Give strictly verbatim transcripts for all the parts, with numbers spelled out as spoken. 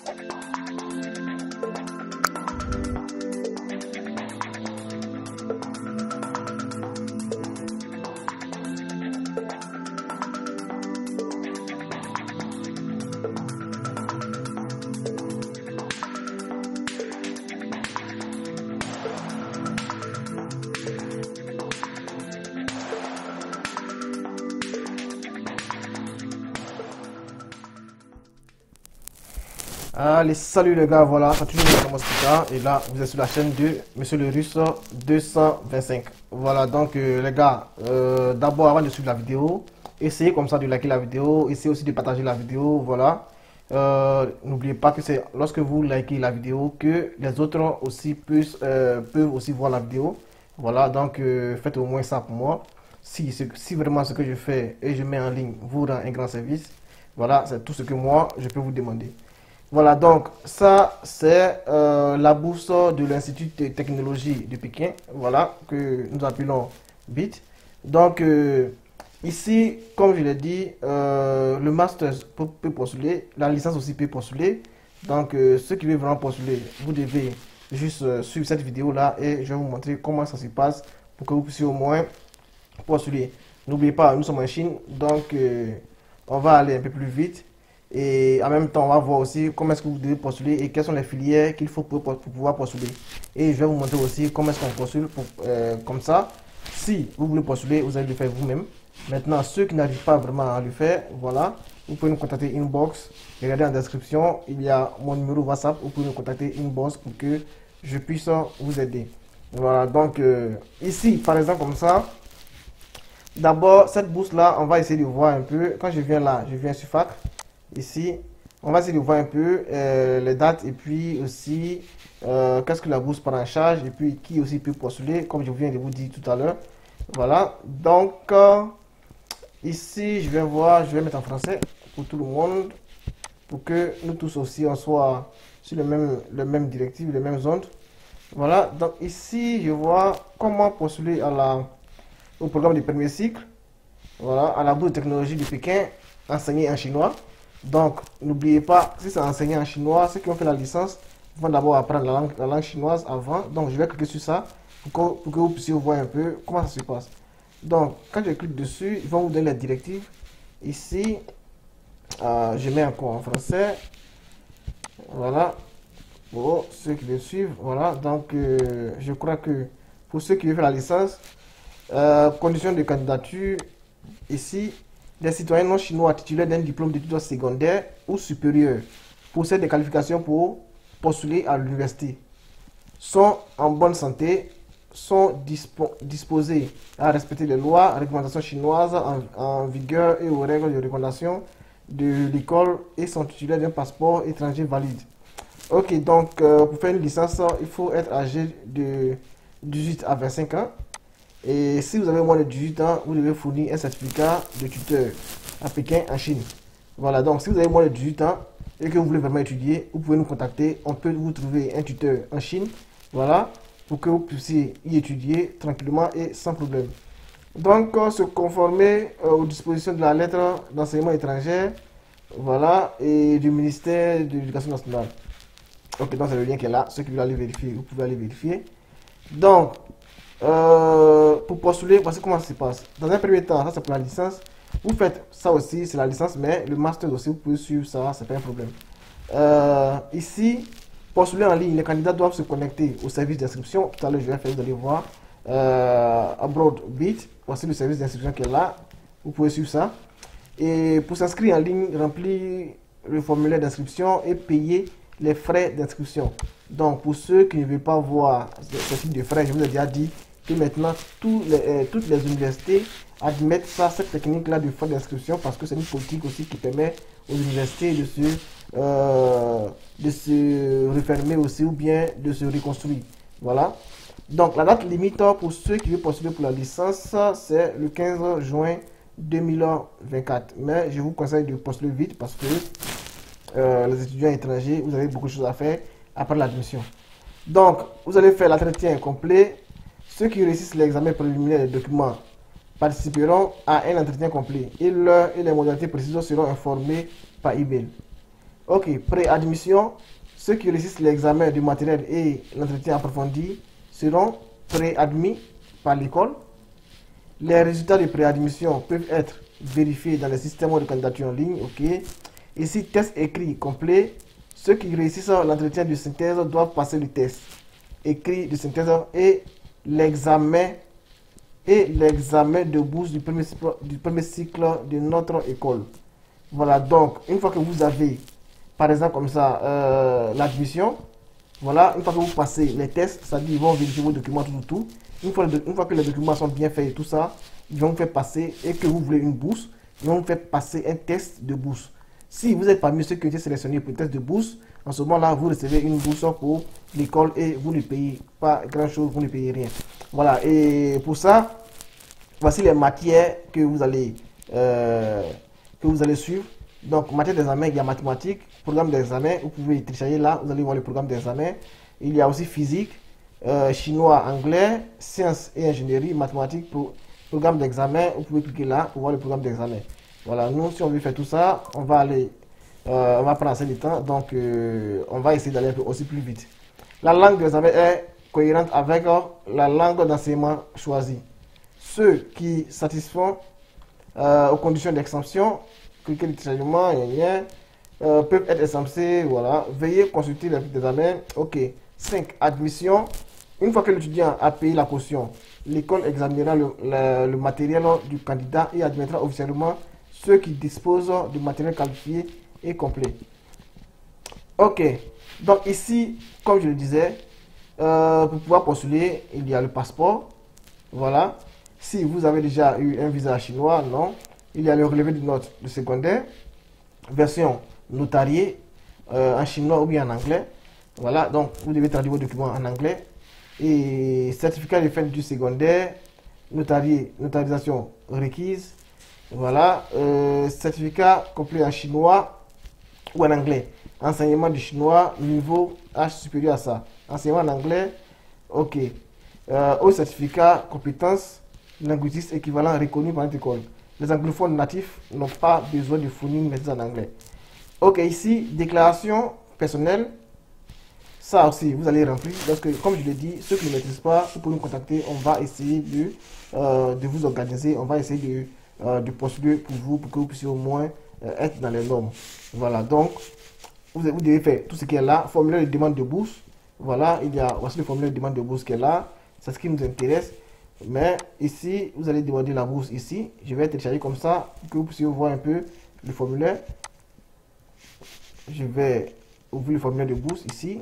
Allez, salut les gars, voilà, c'est toujours le Mosquita et là vous êtes sur la chaîne de Monsieur le Russe deux cent vingt-cinq. Voilà, donc euh, les gars, euh, d'abord avant de suivre la vidéo, essayez comme ça de liker la vidéo, essayez aussi de partager la vidéo, voilà. Euh, N'oubliez pas que c'est lorsque vous likez la vidéo que les autres aussi puissent, euh, peuvent aussi voir la vidéo. Voilà, donc euh, faites au moins ça pour moi. Si, si vraiment ce que je fais et je mets en ligne vous rend un grand service, voilà, c'est tout ce que moi je peux vous demander. Voilà, donc ça c'est euh, la bourse de l'Institut de technologie de Pékin, voilà, que nous appelons B I T. Donc euh, ici, comme je l'ai dit, euh, le master peut, peut postuler, la licence aussi peut postuler. Donc euh, ceux qui veulent vraiment postuler, vous devez juste euh, suivre cette vidéo là et je vais vous montrer comment ça se passe pour que vous puissiez au moins postuler. N'oubliez pas, nous sommes en Chine, donc euh, on va aller un peu plus vite. Et en même temps, on va voir aussi comment est-ce que vous devez postuler et quelles sont les filières qu'il faut pour, pour pouvoir postuler. Et je vais vous montrer aussi comment est-ce qu'on postule pour, euh, comme ça. Si vous voulez postuler, vous allez le faire vous-même. Maintenant, ceux qui n'arrivent pas vraiment à le faire, voilà, vous pouvez nous contacter inbox. Regardez en description, il y a mon numéro WhatsApp. Vous pouvez nous contacter inbox pour que je puisse vous aider. Voilà, donc euh, ici, par exemple, comme ça. D'abord, cette bourse-là, on va essayer de voir un peu. Quand je viens là, je viens sur F A C. Ici, on va essayer de voir un peu euh, les dates et puis aussi euh, qu'est-ce que la bourse prend en charge et puis qui aussi peut postuler, comme je viens de vous dire tout à l'heure. Voilà, donc euh, ici, je vais voir, je vais mettre en français pour tout le monde pour que nous tous aussi on soit sur le même, le même directive, les mêmes ondes. Voilà, donc ici, je vois comment postuler à la, au programme du premier cycle. Voilà, à la bourse de technologie du Pékin, enseignée en chinois. Donc, n'oubliez pas, si c'est enseigné en chinois, ceux qui ont fait la licence vont d'abord apprendre la langue, la langue chinoise avant. Donc, je vais cliquer sur ça pour que, pour que vous puissiez voir un peu comment ça se passe. Donc, quand je clique dessus, ils vont vous donner la directive. Ici, euh, je mets encore en français. Voilà. Pour ceux qui le suivent, voilà. Donc, euh, je crois que pour ceux qui veulent faire la licence, euh, conditions de candidature, ici, les citoyens non chinois titulaires d'un diplôme d'études secondaires ou supérieures possèdent des qualifications pour postuler à l'université, sont en bonne santé, sont dispo disposés à respecter les lois, réglementations chinoises en, en vigueur et aux règles de recommandation de l'école et sont titulaires d'un passeport étranger valide. Ok, donc euh, pour faire une licence, il faut être âgé de dix-huit à vingt-cinq ans. Et si vous avez moins de dix-huit ans, vous devez fournir un certificat de tuteur à Pékin, en Chine. Voilà, donc si vous avez moins de dix-huit ans et que vous voulez vraiment étudier, vous pouvez nous contacter. On peut vous trouver un tuteur en Chine, voilà, pour que vous puissiez y étudier tranquillement et sans problème. Donc, euh, se conformer euh, aux dispositions de la lettre d'enseignement étranger, voilà, et du ministère de l'Éducation nationale. Ok, donc c'est le lien qui est là. Ceux qui veulent aller vérifier, vous pouvez aller vérifier. Donc, Euh, pour postuler, voici comment ça se passe. Dans un premier temps, ça c'est pour la licence. Vous faites ça aussi, c'est la licence, mais le master aussi, vous pouvez suivre ça, c'est pas un problème. Euh, ici, postuler en ligne, les candidats doivent se connecter au service d'inscription. Tout à l'heure, je vais faire, vous allez voir. Euh, Abroad B I T, voici le service d'inscription qui est là. Vous pouvez suivre ça. Et pour s'inscrire en ligne, remplir le formulaire d'inscription et payer les frais d'inscription. Donc, pour ceux qui ne veulent pas voir ce type de frais, je vous ai déjà dit que maintenant tous les, euh, toutes les universités admettent ça, cette technique là de frais d'inscription, parce que c'est une politique aussi qui permet aux universités de se, euh, de se refermer aussi ou bien de se reconstruire. Voilà. Donc la date limite pour ceux qui veulent postuler pour la licence, c'est le quinze juin deux mille vingt-quatre. Mais je vous conseille de postuler vite parce que euh, les étudiants étrangers, vous avez beaucoup de choses à faire après l'admission. Donc vous allez faire l'entretien complet. Ceux qui réussissent l'examen préliminaire des documents participeront à un entretien complet et l'heure et les modalités précises seront informées par email. Ok, préadmission. Ceux qui réussissent l'examen du matériel et l'entretien approfondi seront préadmis par l'école. Les résultats de préadmission peuvent être vérifiés dans le système de candidature en ligne. Ok. Ici, test écrit complet. Ceux qui réussissent l'entretien de synthèse doivent passer le test écrit de synthèse et l'examen et l'examen de bourse du premier, du premier cycle de notre école. Voilà, donc une fois que vous avez, par exemple comme ça, euh, l'admission, voilà, une fois que vous passez les tests, c'est-à-dire ils vont vérifier vos documents, tout, tout, tout. Une fois, une fois que les documents sont bien faits et tout ça, ils vont vous faire passer, et que vous voulez une bourse, ils vont vous faire passer un test de bourse. Si vous êtes parmi ceux qui ont été sélectionnés pour le test de bourse, en ce moment-là, vous recevez une bourse pour l'école et vous ne payez pas grand-chose, vous ne payez rien. Voilà, et pour ça, voici les matières que vous allez, euh, que vous allez suivre. Donc, matière d'examen, il y a mathématiques, programme d'examen, vous pouvez télécharger là, vous allez voir le programme d'examen. Il y a aussi physique, euh, chinois, anglais, sciences et ingénierie, mathématiques, pour, programme d'examen, vous pouvez cliquer là pour voir le programme d'examen. Voilà, nous, si on veut faire tout ça, on va aller, euh, on va prendre assez de temps, donc euh, on va essayer d'aller aussi plus vite. La langue d'examen est cohérente avec euh, la langue d'enseignement choisie. Ceux qui satisfont euh, aux conditions d'exemption, cliquez le téléchargement, euh, peuvent être exemptés, voilà. Veuillez consulter les examens. Ok. cinq. Admission. Une fois que l'étudiant a payé la caution, l'école examinera le, le, le matériel du candidat et admettra officiellement ceux qui disposent du matériel qualifié et complet. Ok. Donc ici, comme je le disais, euh, pour pouvoir postuler, il y a le passeport. Voilà. Si vous avez déjà eu un visa chinois, non. Il y a le relevé de notes de secondaire, version notariée euh, en chinois ou bien en anglais. Voilà, donc vous devez traduire vos documents en anglais. Et certificat de fin du secondaire, notarié, notarisation requise. Voilà, euh, certificat complet en chinois ou en anglais. Enseignement du chinois, niveau H supérieur à ça. Enseignement en anglais, ok. Euh, au certificat, compétences linguistique équivalent reconnu par notre école. Les anglophones natifs n'ont pas besoin de fournir une maîtrise en anglais. Ok, ici, déclaration personnelle. Ça aussi, vous allez remplir. Parce que, comme je l'ai dit, ceux qui ne maîtrisent pas, vous pouvez nous contacter. On va essayer de, euh, de vous organiser. On va essayer de, euh, de postuler pour vous, pour que vous puissiez au moins euh, être dans les normes. Voilà, donc, vous, vous devez faire tout ce qui est là. Formulaire de demande de bourse. Voilà, il y a voici le formulaire de demande de bourse qui est là. C'est ce qui nous intéresse. Mais ici, vous allez demander la bourse ici. Je vais télécharger comme ça pour que vous puissiez voir un peu le formulaire. Je vais ouvrir le formulaire de bourse ici.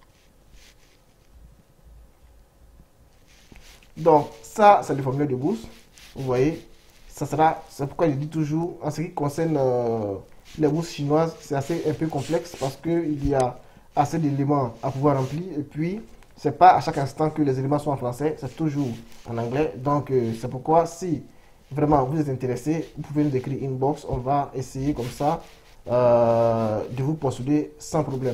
Donc, ça, c'est le formulaire de bourse. Vous voyez, ça sera, c'est pourquoi je dis toujours, en ce qui concerne euh, les bourses chinoises, c'est assez un peu complexe parce qu'il y a assez d'éléments à pouvoir remplir. Et puis, c'est pas à chaque instant que les éléments sont en français, c'est toujours en anglais. Donc, euh, c'est pourquoi, si vraiment vous êtes intéressé, vous pouvez nous écrire inbox. On va essayer comme ça euh, de vous postuler sans problème.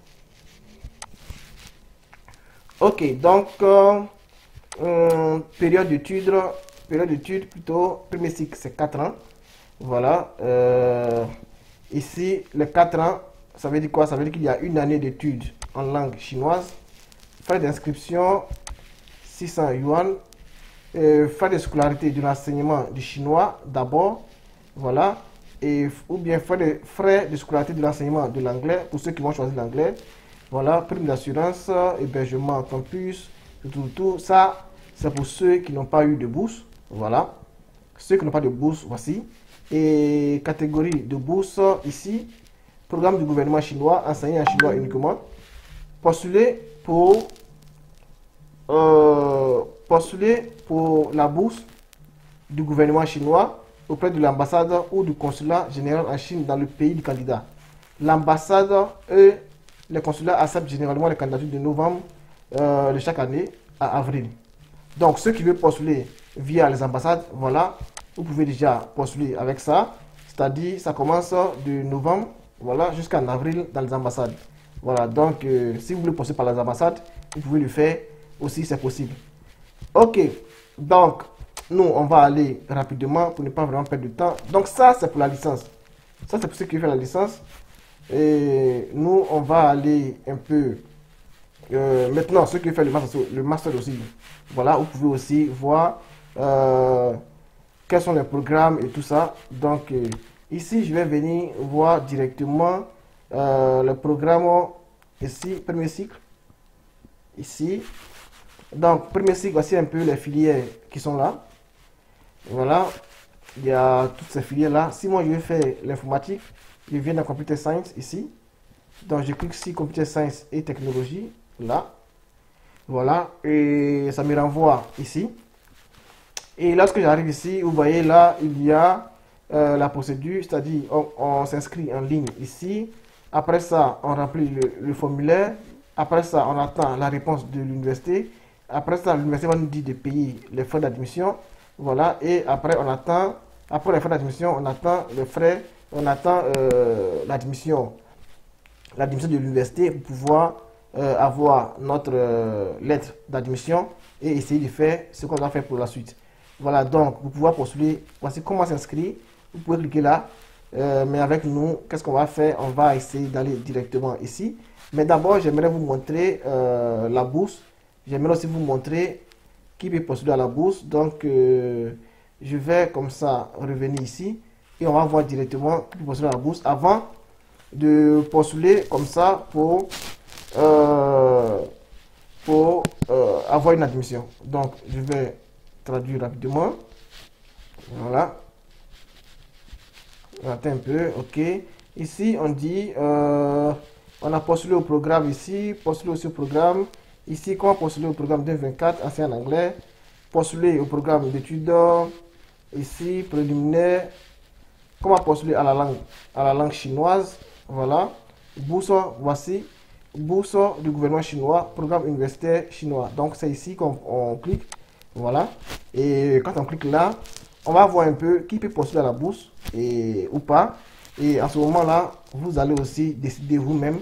Ok, donc, euh, euh, période d'études, période d'études plutôt, premier cycle, c'est quatre ans. Voilà. Euh, ici, les quatre ans, ça veut dire quoi? Ça veut dire qu'il y a une année d'études en langue chinoise. Frais d'inscription, six cents yuan. Euh, frais de scolarité de l'enseignement du chinois d'abord. Voilà. Et, ou bien frais de, frais de scolarité de l'enseignement de l'anglais pour ceux qui vont choisir l'anglais. Voilà. Prime d'assurance, hébergement campus, tout, tout, tout. Ça, c'est pour ceux qui n'ont pas eu de bourse. Voilà. Ceux qui n'ont pas de bourse, voici. Et catégorie de bourse ici. Programme du gouvernement chinois, enseigné en chinois uniquement. Postuler pour euh, postuler pour la bourse du gouvernement chinois auprès de l'ambassade ou du consulat général en Chine dans le pays du candidat. L'ambassade et les consulats acceptent généralement les candidatures de novembre euh, de chaque année à avril. Donc ceux qui veulent postuler via les ambassades, voilà, vous pouvez déjà postuler avec ça. C'est-à-dire ça commence de novembre, voilà, jusqu'en avril dans les ambassades. Voilà, donc euh, si vous voulez postuler par les ambassades, vous pouvez le faire aussi, c'est possible. Ok, donc nous on va aller rapidement pour ne pas vraiment perdre de temps. Donc ça c'est pour la licence. Ça c'est pour ceux qui veulent faire la licence. Et nous, on va aller un peu... Euh, maintenant, ceux qui font le master, le master aussi, voilà, vous pouvez aussi voir euh, quels sont les programmes et tout ça. Donc, euh, ici, je vais venir voir directement euh, le programme ici, premier cycle. Ici. Donc, premier cycle, voici un peu les filières qui sont là. Voilà, il y a toutes ces filières-là. Si moi, je vais faire l'informatique, je viens dans Computer Science ici. Donc, je clique sur Computer Science et Technologie, là. Voilà, et ça me renvoie ici. Et lorsque j'arrive ici, vous voyez là, il y a euh, la procédure, c'est-à-dire on, on s'inscrit en ligne ici. Après ça, on remplit le, le formulaire. Après ça, on attend la réponse de l'université. Après ça, l'université va nous dire de payer les frais d'admission. Voilà, et après, on attend, après les frais d'admission, on attend les frais, on attend euh, l'admission, l'admission de l'université pour pouvoir euh, avoir notre euh, lettre d'admission et essayer de faire ce qu'on doit faire pour la suite. Voilà, donc, pour pouvoir postuler, voici comment s'inscrire. Vous pouvez cliquer là, euh, mais avec nous, qu'est-ce qu'on va faire? On va essayer d'aller directement ici. Mais d'abord, j'aimerais vous montrer euh, la bourse. J'aimerais aussi vous montrer qui peut postuler à la bourse. Donc, euh, je vais comme ça revenir ici et on va voir directement qui peut postuler à la bourse avant de postuler comme ça pour, euh, pour euh, avoir une admission. Donc, je vais traduire rapidement. Voilà. Attends un peu, ok. Ici, on dit, euh, on a postulé au programme ici, postulé aussi au programme. Ici, comment postuler au programme deux mille vingt-quatre, ancien en anglais. Postuler au programme d'études. Ici, préliminaire. Comment postuler à la langue, à la langue chinoise. Voilà. Bourse, voici. Bourse du gouvernement chinois, programme universitaire chinois. Donc, c'est ici qu'on on clique. Voilà. Et quand on clique là, on va voir un peu qui peut postuler à la bourse et, ou pas. Et à ce moment-là, vous allez aussi décider vous-même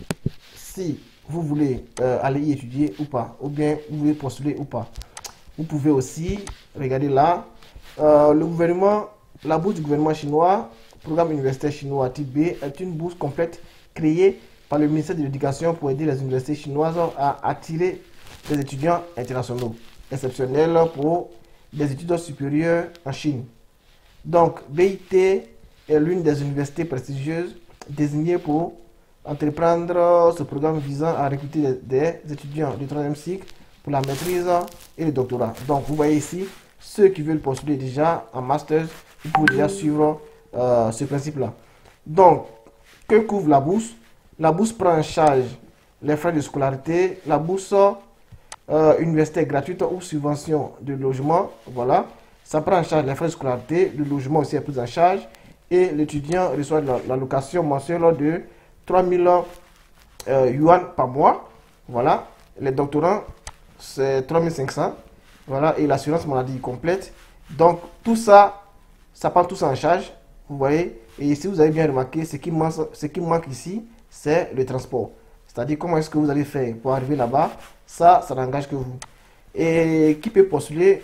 si vous voulez euh, aller y étudier ou pas, ou bien vous voulez postuler ou pas. Vous pouvez aussi, regarder là, euh, le gouvernement, la bourse du gouvernement chinois, programme universitaire chinois type B, est une bourse complète créée par le ministère de l'Éducation pour aider les universités chinoises à attirer des étudiants internationaux exceptionnels pour des études supérieures en Chine. Donc, B I T est l'une des universités prestigieuses désignées pour entreprendre ce programme visant à recruter des, des étudiants du troisième cycle pour la maîtrise et le doctorat. Donc, vous voyez ici, ceux qui veulent postuler déjà en master, vous pouvez déjà suivre euh, ce principe-là. Donc, que couvre la bourse? La bourse prend en charge les frais de scolarité, la bourse euh, universitaire gratuite ou subvention de logement. Voilà, ça prend en charge les frais de scolarité, le logement aussi est pris en charge et l'étudiant reçoit l'allocation la, mensuelle de trois mille euh, yuan par mois. Voilà, les doctorants c'est trois mille cinq cents. Voilà, et l'assurance maladie complète. Donc tout ça, ça prend tout ça en charge. Vous voyez, et si vous avez bien remarqué, ce qui manque, ce qui manque ici, c'est le transport. C'est-à-dire comment est-ce que vous allez faire pour arriver là-bas. Ça, ça n'engage que vous. Et qui peut postuler?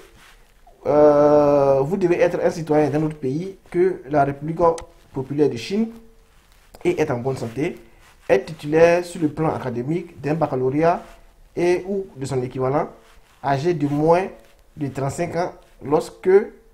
euh, Vous devez être un citoyen d'un autre pays que la République populaire de Chine et être en bonne santé, être titulaire sur le plan académique d'un baccalauréat et ou de son équivalent, âgé de moins de trente-cinq ans lorsque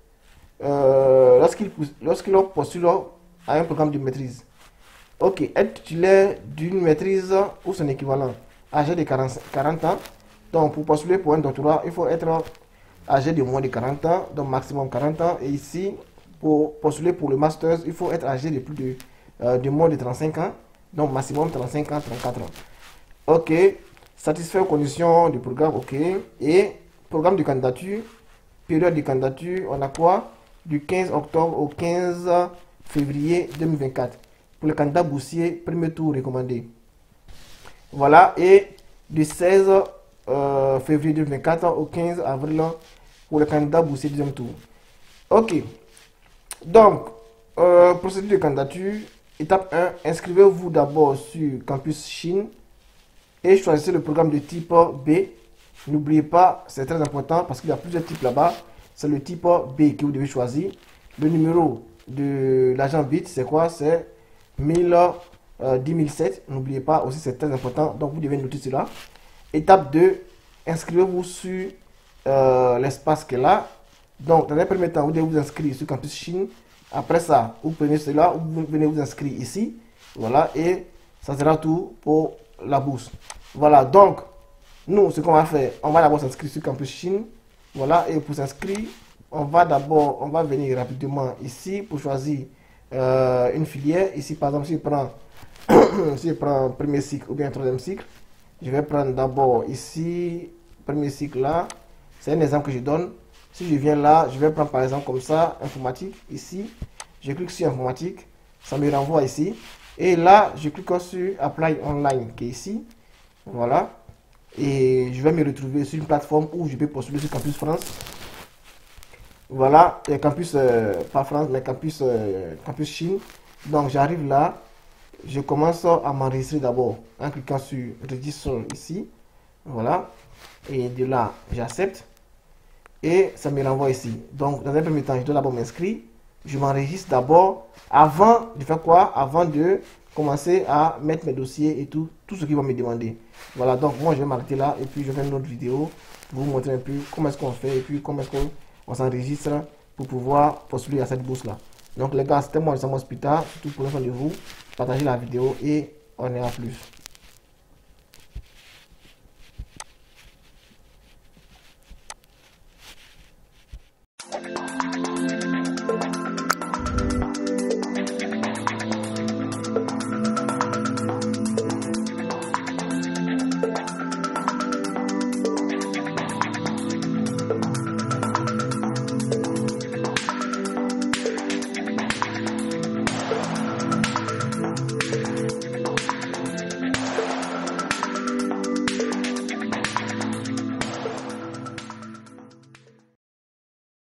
euh, lorsqu'il lorsqu'il postule à un programme de maîtrise. Ok, être titulaire d'une maîtrise ou son équivalent, âgé de quarante ans. Donc, pour postuler pour un doctorat, il faut être âgé de moins de quarante ans, donc maximum quarante ans. Et ici, pour postuler pour le master, il faut être âgé de plus de, euh, de moins de trente-cinq ans, donc maximum trente-cinq ans, trente-quatre ans. Ok, satisfait aux conditions du programme, ok. Et programme de candidature, période de candidature, on a quoi? Du quinze octobre au quinze février deux mille vingt-quatre. Pour les candidats boursiers, premier tour recommandé. Voilà, et du seize euh, février deux mille vingt-quatre au quinze avril pour les candidats boursiers deuxième tour. Ok, donc, euh, procédure de candidature, étape un, inscrivez-vous d'abord sur Campus Chine et choisissez le programme de type B. N'oubliez pas, c'est très important parce qu'il y a plusieurs types là-bas. C'est le type B que vous devez choisir. Le numéro de l'agent B I T, c'est quoi? C'est mille euh, dix mille sept. N'oubliez pas aussi, c'est très important. Donc, vous devez noter cela. Étape deux, inscrivez-vous sur euh, l'espace qui est là. Donc, dans un premier temps, vous devez vous inscrire sur Campus Chine. Après ça, vous prenez cela, vous venez vous inscrire ici. Voilà, et ça sera tout pour la bourse. Voilà, donc, nous, ce qu'on va faire, on va d'abord s'inscrire sur Campus Chine. Voilà, et pour s'inscrire, on va d'abord, on va venir rapidement ici pour choisir euh, une filière. Ici, par exemple, si je prends, si je prends premier cycle ou bien troisième cycle, je vais prendre d'abord ici, premier cycle là. C'est un exemple que je donne. Si je viens là, je vais prendre par exemple comme ça, informatique, ici. Je clique sur informatique, ça me renvoie ici. Et là, je clique sur Apply Online qui est ici. Voilà. Et je vais me retrouver sur une plateforme où je peux postuler sur Campus France. Voilà, et Campus, euh, pas France, mais Campus, euh, Campus Chine. Donc j'arrive là, je commence à m'enregistrer d'abord en cliquant sur Register ici. Voilà. Et de là, j'accepte. Et ça me renvoie ici. Donc dans un premier temps, je dois d'abord m'inscrire. Je m'enregistre d'abord avant de faire quoi? Avant de commencer à mettre mes dossiers et tout, tout ce qu'ils vont me demander. Voilà, donc moi je vais m'arrêter là et puis je vais faire une autre vidéo pour vous montrer un peu comment est-ce qu'on fait et puis comment est-ce qu'on s'enregistre pour pouvoir postuler à cette bourse là. Donc les gars, c'était moi, Sam Hospital, surtout pour l'enfant de vous, partagez la vidéo et on est à plus.